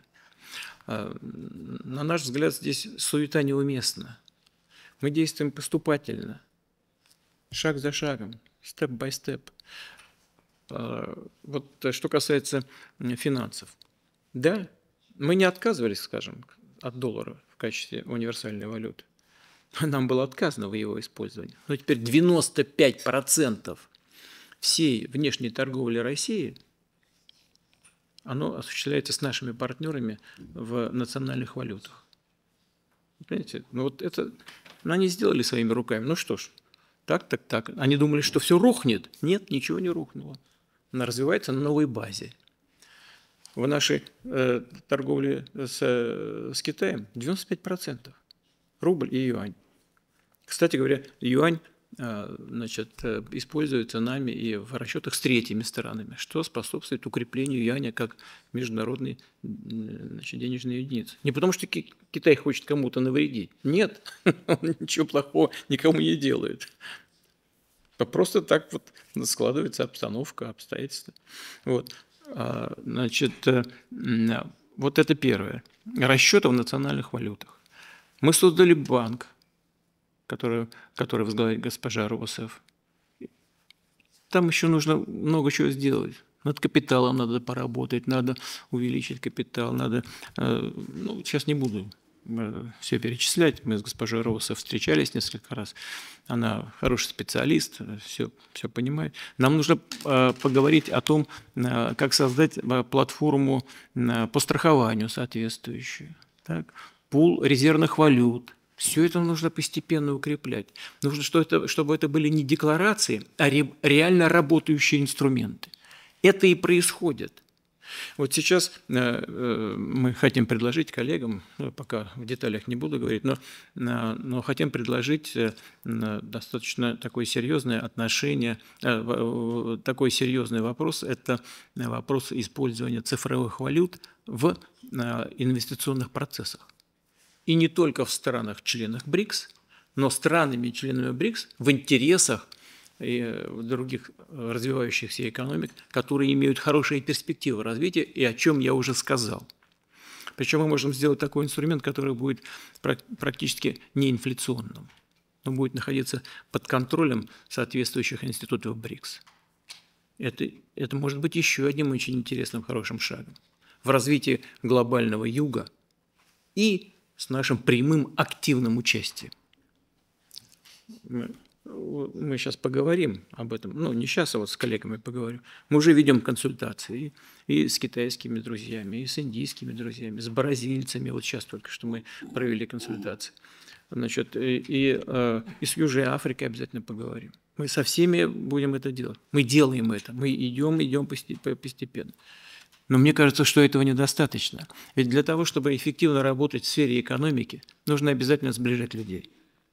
На наш взгляд, здесь суета неуместна. Мы действуем поступательно, шаг за шагом, степ-бай-степ. Вот что касается финансов. Да, Мы не отказывались, скажем, от доллара в качестве универсальной валюты. Нам было отказано в его использовании. Но теперь девяносто пять процентов всей внешней торговли России оно осуществляется с нашими партнерами в национальных валютах. Понимаете? Ну вот это они сделали своими руками. Ну что ж, так, так, так. Они думали, что все рухнет. Нет, ничего не рухнуло. Она развивается на новой базе. В нашей э, торговле с, с Китаем девяносто пять процентов рубль и юань. Кстати говоря, юань э, значит, э, используется нами и в расчетах с третьими странами, что способствует укреплению юаня как международной значит, денежной единицы. Не потому, что Китай хочет кому-то навредить. Нет, он ничего плохого никому не делает. Просто так вот складывается обстановка, обстоятельства. Вот. Значит, вот это первое. Расчеты в национальных валютах. Мы создали банк, который, который возглавляет госпожа Росов. Там еще нужно много чего сделать. Над капиталом надо поработать, надо увеличить капитал, надо... Ну, сейчас не буду все перечислять. Мы с госпожой Росов встречались несколько раз. Она хороший специалист, все, все понимает. Нам нужно поговорить о том, как создать платформу по страхованию соответствующую. Так? Пул резервных валют. Все это нужно постепенно укреплять. Нужно, чтобы это были не декларации, а реально работающие инструменты. Это и происходит. Вот сейчас мы хотим предложить коллегам, пока в деталях не буду говорить, но, но хотим предложить достаточно такое серьезное отношение, такой серьезный вопрос – это вопрос использования цифровых валют в инвестиционных процессах. И не только в странах-членах БРИКС, но странами-членами БРИКС в интересах и других развивающихся экономик, которые имеют хорошие перспективы развития, и о чем я уже сказал. Причем мы можем сделать такой инструмент, который будет практически неинфляционным, но будет находиться под контролем соответствующих институтов БРИКС. Это, это может быть еще одним очень интересным, хорошим шагом в развитии глобального юга и с нашим прямым активным участием. Мы сейчас поговорим об этом, ну, не сейчас, а вот с коллегами поговорю. Мы уже ведем консультации и, и с китайскими друзьями, и с индийскими друзьями, с бразильцами. Вот сейчас только что мы провели консультации. Значит, и, и, и с Южной Африкой обязательно поговорим. Мы со всеми будем это делать. Мы делаем это, мы идем, идем постепенно. Но мне кажется, что этого недостаточно. Ведь для того, чтобы эффективно работать в сфере экономики, нужно обязательно сближать людей.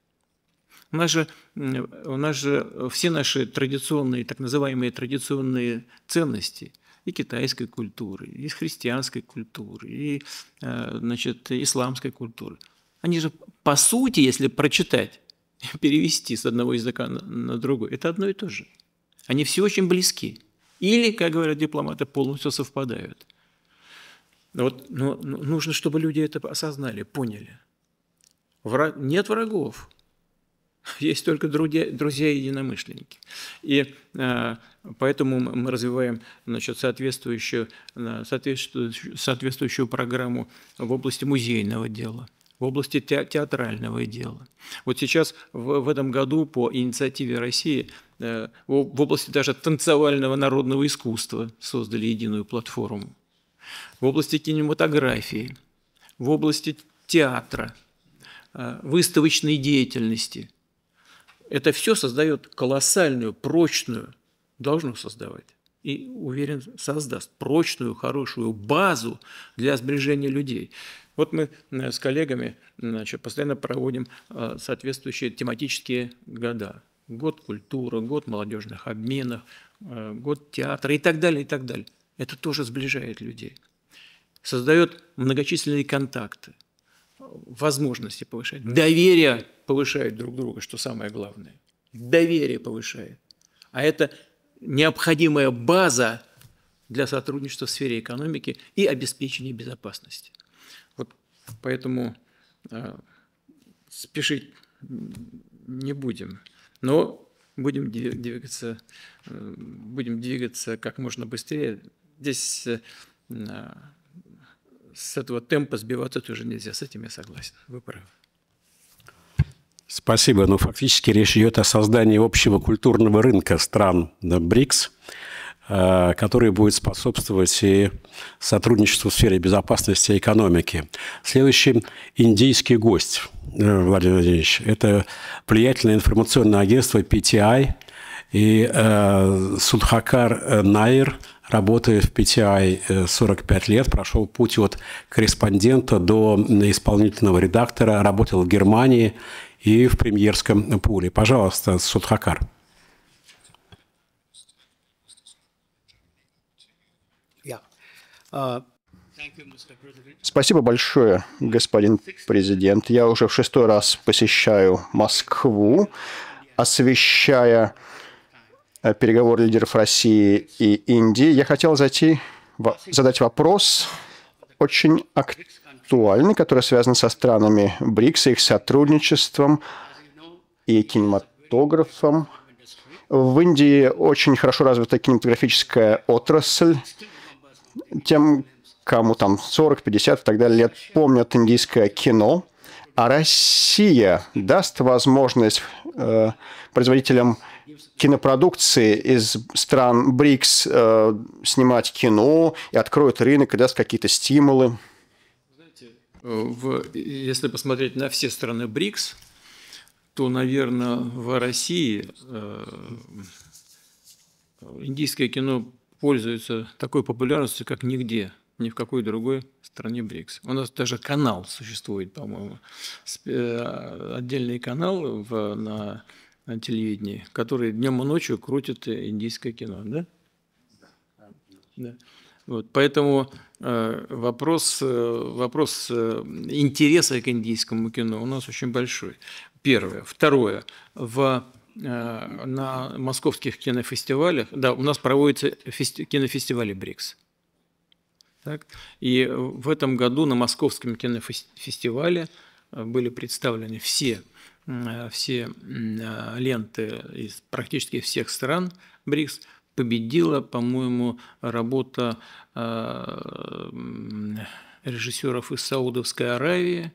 У нас же, у нас же все наши традиционные, так называемые традиционные ценности и китайской культуры, и христианской культуры, и значит, исламской культуры, они же по сути, если прочитать, перевести с одного языка на другой, это одно и то же. Они все очень близки. Или, как говорят дипломаты, полностью совпадают. Вот, но нужно, чтобы люди это осознали, поняли. Враг... Нет врагов. Есть только друзья-единомышленники. И э, поэтому мы развиваем значит, соответствующую, соответствующую, соответствующую программу в области музейного дела, в области те, театрального дела. Вот сейчас в, в этом году по инициативе России э, в, в области даже танцевального народного искусства создали единую платформу. В области кинематографии, в области театра, э, выставочной деятельности. Это все создает колоссальную, прочную, должно создавать, и, уверен, создаст прочную, хорошую базу для сближения людей. Вот мы с коллегами значит, постоянно проводим соответствующие тематические года. Год культуры, год молодежных обменов, год театра и так далее, и так далее. Это тоже сближает людей. Создает многочисленные контакты, возможности повышает, доверие повышает друг друга, что самое главное. Доверие повышает. А это необходимая база для сотрудничества в сфере экономики и обеспечения безопасности. Вот поэтому э, спешить не будем, но будем двигаться, э, будем двигаться как можно быстрее. Здесь э, с этого темпа сбиваться тоже нельзя. С этим я согласен. Вы правы. Спасибо. Но фактически речь идет о создании общего культурного рынка стран БРИКС, который будет способствовать и сотрудничеству в сфере безопасности и экономики. Следующий индийский гость, Владимир Владимирович, это влиятельное информационное агентство пи ти ай, и э, Судхакар Наир, работает в пи ти ай сорок пять лет, прошел путь от корреспондента до исполнительного редактора, работал в Германии и в премьерском пуле. Пожалуйста, Судхакар. Спасибо большое, господин президент. Я уже в шестой раз посещаю Москву, освещая переговоры лидеров России и Индии. Я хотел зайти, задать вопрос очень актуальный, который связан со странами БРИКС, их сотрудничеством и кинематографом. В Индии очень хорошо развита кинематографическая отрасль. Тем, кому там сорок, пятьдесят и так далее лет, помнят индийское кино. А Россия даст возможность э, производителям кинопродукции из стран БРИКС э, снимать кино и откроет рынок и даст какие-то стимулы. В, если посмотреть на все страны БРИКС, то, наверное, в России э, индийское кино пользуется такой популярностью, как нигде, ни в какой другой стране БРИКС. У нас даже канал существует, по-моему, отдельный канал в, на, на телевидении, который днем и ночью крутит индийское кино, да? Да. Вот, поэтому э, вопрос, вопрос интереса к индийскому кино у нас очень большой. Первое. Второе. В на московских кинофестивалях, да, у нас проводятся фести, кинофестивали БРИКС. Так? И в этом году на московском кинофестивале были представлены все, все ленты из практически всех стран БРИКС. Победила, по-моему, работа режиссеров из Саудовской Аравии,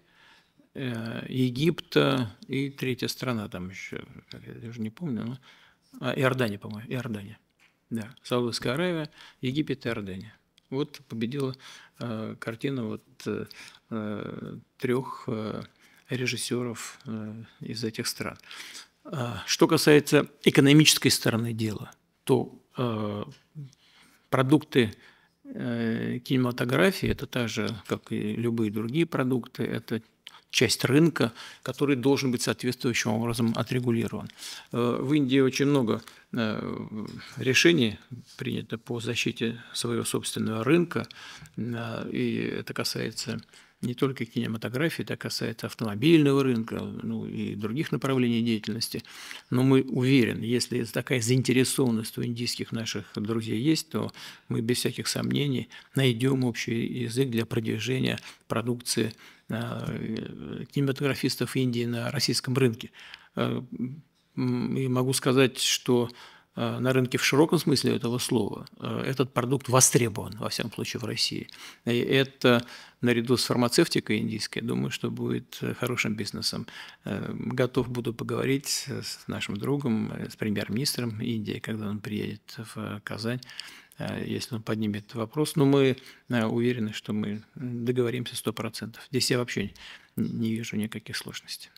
Египта и третья страна, там еще, я уже не помню, но... а, Иордания, по-моему, Иордания. Да, Саудовская Аравия, Египет и Иордания. Вот победила э, картина вот, э, трех э, режиссеров э, из этих стран. А, что касается экономической стороны дела, то э, продукты э, кинематографии, это так же, как и любые другие продукты, это часть рынка, который должен быть соответствующим образом отрегулирован. В Индии очень много решений принято по защите своего собственного рынка, и это касается не только кинематографии, это касается автомобильного рынка, ну, и других направлений деятельности. Но мы уверены, если такая заинтересованность у индийских наших друзей есть, то мы без всяких сомнений найдем общий язык для продвижения продукции кинематографистов Индии на российском рынке. И могу сказать, что на рынке в широком смысле этого слова этот продукт востребован, во всяком случае, в России. И это, наряду с фармацевтикой индийской, думаю, что будет хорошим бизнесом. Готов буду поговорить с нашим другом, с премьер-министром Индии, когда он приедет в Казань, если он поднимет вопрос. Но мы уверены, что мы договоримся сто процентов. Здесь я вообще не вижу никаких сложностей.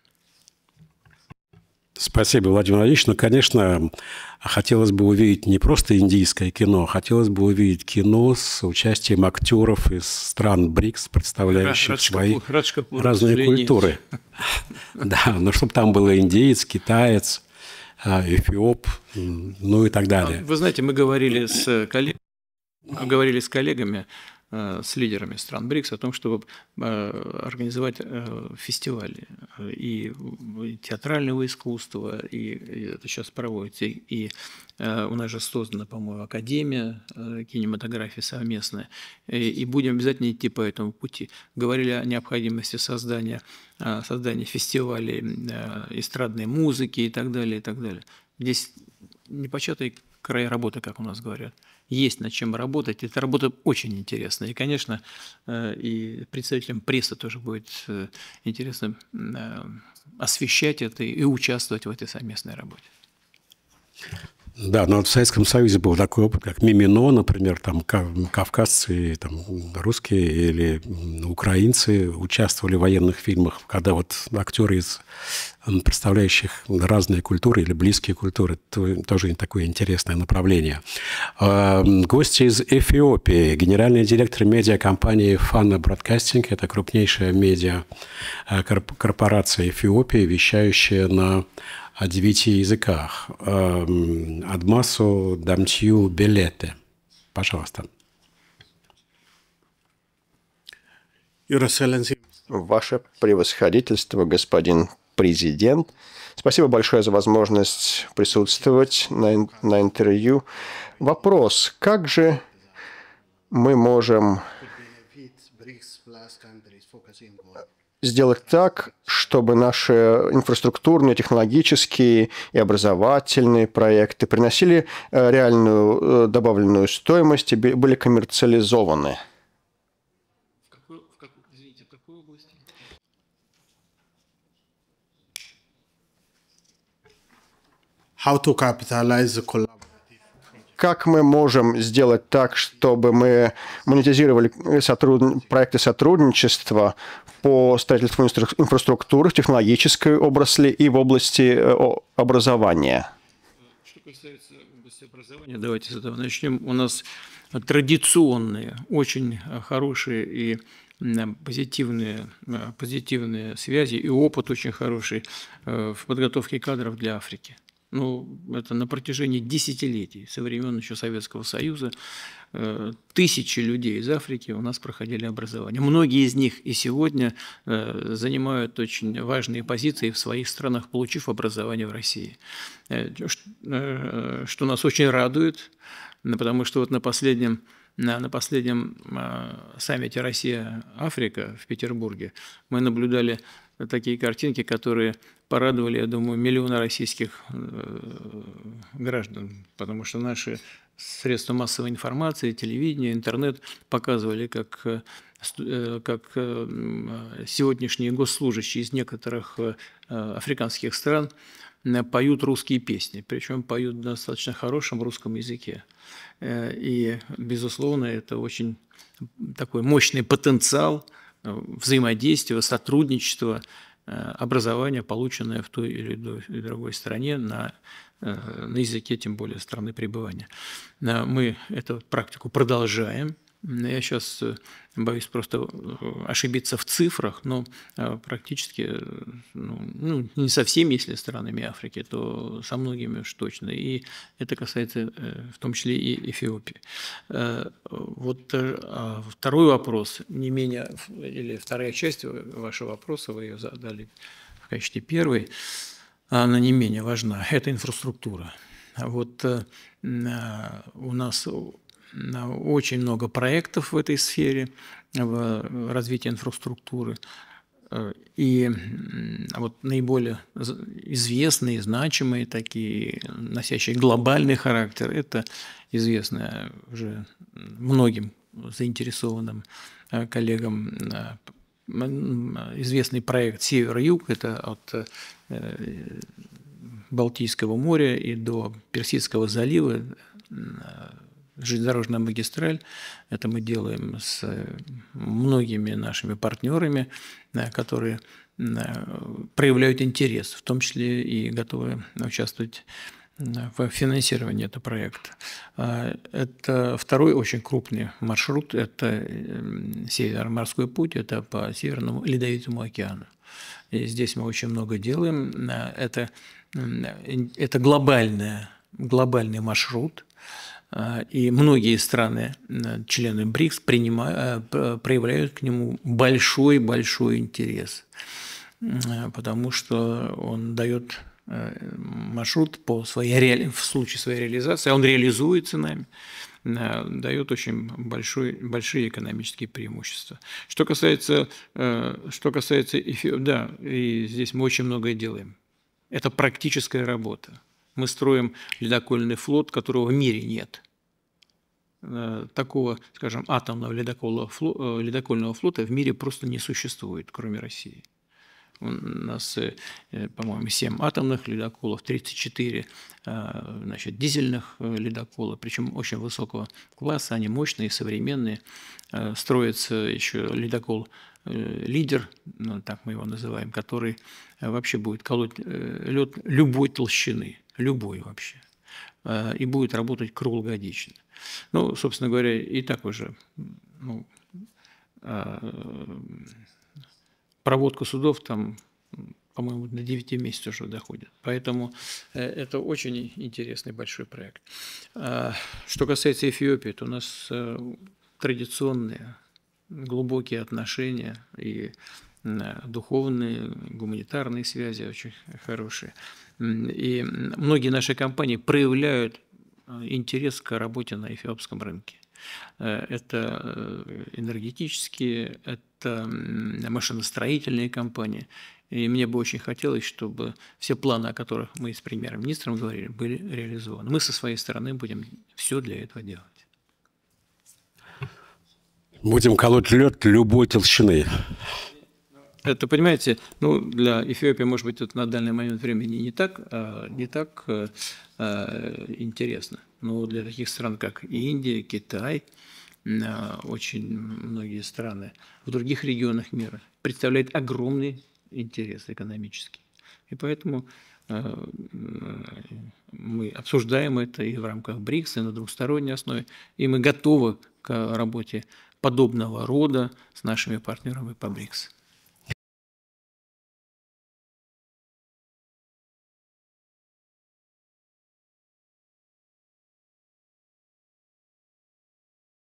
Спасибо, Владимир Владимирович. Ну, конечно, хотелось бы увидеть не просто индийское кино, хотелось бы увидеть кино с участием актеров из стран БРИКС, представляющих Радж свои Капур, Радж Капур, разные культуры. Да, но чтобы там было индеец, китаец, эфиоп, ну и так далее. Вы знаете, мы говорили с коллегами, говорили с коллегами, с лидерами стран БРИКС о том, чтобы организовать фестивали и театрального искусства, и это сейчас проводится, и у нас же создана, по-моему, Академия кинематографии совместная, и будем обязательно идти по этому пути. Говорили о необходимости создания, создания фестивалей эстрадной музыки и так далее, и так далее. Здесь непочатый край работы, как у нас говорят. есть над чем работать. Эта работа очень интересная. И, конечно, и представителям прессы тоже будет интересно освещать это и участвовать в этой совместной работе. Да, но вот в Советском Союзе был такой опыт, как Мимино, например, там кавказцы, там, русские или украинцы участвовали в военных фильмах, когда вот актеры, из, представляющих разные культуры или близкие культуры, это тоже такое интересное направление. Гости из Эфиопии, генеральный директор медиакомпании Fana Broadcasting, это крупнейшая медиакорпорация Эфиопии, вещающая на о девяти языках. Адмасу Дамтью Белете. Пожалуйста. Ваше превосходительство, господин президент. Спасибо большое за возможность присутствовать на, на интервью. Вопрос. Как же мы можем сделать так, чтобы наши инфраструктурные, технологические и образовательные проекты приносили реальную добавленную стоимость и были коммерциализованы? В какой, в какой, извините, в какой области? How to capitalize the collaborative. Как мы можем сделать так, чтобы мы монетизировали сотруд... проекты сотрудничества по строительству инфраструктуры в технологической области и в области образования? Что касается области образования, давайте с этого начнем. У нас традиционные, очень хорошие и позитивные, позитивные связи и опыт очень хороший в подготовке кадров для Африки. Ну, это на протяжении десятилетий, со времен еще Советского Союза, тысячи людей из Африки у нас проходили образование. Многие из них и сегодня занимают очень важные позиции в своих странах, получив образование в России. Что нас очень радует, потому что вот на последнем, на последнем саммите Россия-Африка в Петербурге мы наблюдали такие картинки, которые порадовали, я думаю, миллионы российских граждан, потому что наши средства массовой информации, телевидение, интернет показывали, как, как сегодняшние госслужащие из некоторых африканских стран поют русские песни, причем поют в достаточно хорошем русском языке. И, безусловно, это очень такой мощный потенциал взаимодействия, сотрудничества, образования, полученное в той или другой стране на, на языке, тем более страны пребывания. Мы эту практику продолжаем. Я сейчас боюсь просто ошибиться в цифрах, но практически, ну, не со всеми, если странами Африки, то со многими уж точно. И это касается в том числе и Эфиопии. Вот второй вопрос, не менее, или вторая часть вашего вопроса, вы ее задали в качестве первой, она не менее важна, это инфраструктура. Вот у нас очень много проектов в этой сфере, в развитии инфраструктуры. И вот наиболее известные, значимые такие, носящие глобальный характер, это известно уже многим заинтересованным коллегам известный проект «Север-Юг», это от Балтийского моря и до Персидского залива, железнодорожная магистраль. Это мы делаем с многими нашими партнерами, которые проявляют интерес, в том числе и готовы участвовать в финансировании этого проекта. Это второй очень крупный маршрут, это Североморской путь, это по Северному Ледовитому океану. И здесь мы очень много делаем. Это, это глобальная, глобальный маршрут, и многие страны, члены БРИКС, принимают, проявляют к нему большой-большой интерес, потому что он дает маршрут по своей, в случае своей реализации, он реализуется нами, дает очень большой, большие экономические преимущества. Что касается, что касается Эфиопии, да, и здесь мы очень многое делаем. Это практическая работа. Мы строим ледокольный флот, которого в мире нет. такого, скажем, атомного ледокольного флота, ледокольного флота в мире просто не существует, кроме России. У нас, по-моему, семь атомных ледоколов, тридцать четыре значит, дизельных ледокола, причем очень высокого класса, они мощные, современные. Строится еще ледокол «Лидер», ну, так мы его называем, который вообще будет колоть лед любой толщины, любой вообще, и будет работать круглогодично. Ну, собственно говоря, и так уже ну, проводка судов там, по-моему, до девяти месяцев уже доходит. Поэтому это очень интересный большой проект. Что касается Эфиопии, то у нас традиционные глубокие отношения и духовные, гуманитарные связи очень хорошие. И многие наши компании проявляют интерес к работе на эфиопском рынке. Это энергетические, это машиностроительные компании. И мне бы очень хотелось, чтобы все планы, о которых мы с премьер-министром говорили, были реализованы. Мы со своей стороны будем все для этого делать. Будем колоть лед любой толщины. Это, понимаете, ну, для Эфиопии, может быть, это на данный момент времени не так, не так интересно. Но для таких стран, как Индия, Китай, очень многие страны в других регионах мира представляют огромный интерес экономический. И поэтому мы обсуждаем это и в рамках БРИКС, и на двусторонней основе, и мы готовы к работе подобного рода с нашими партнерами по БРИКС.